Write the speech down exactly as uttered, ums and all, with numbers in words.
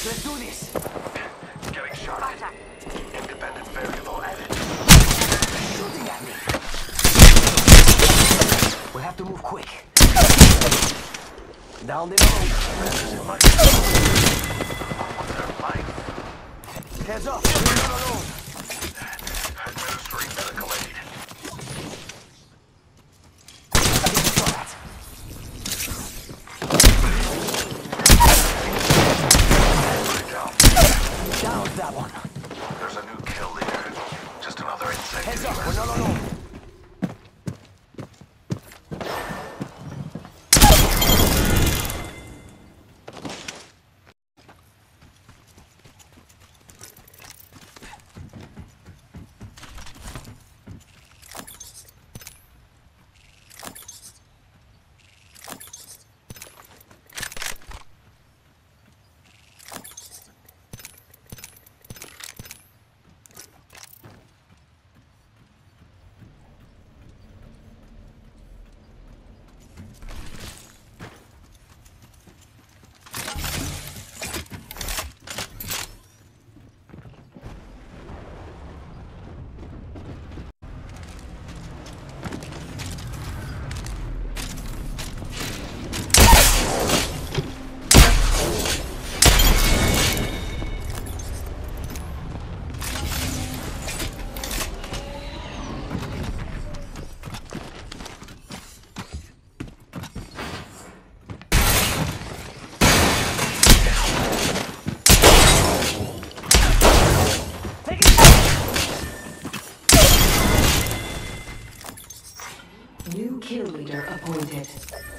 Let's do this. Getting shot. Independent variable added. Shooting at me. We'll have to move quick. Down the road. Heads up. We're not alone. Administering medical aid. Down that one. There's a new kill leader. Just another insect. Heads up, we're not alone. New kill leader appointed.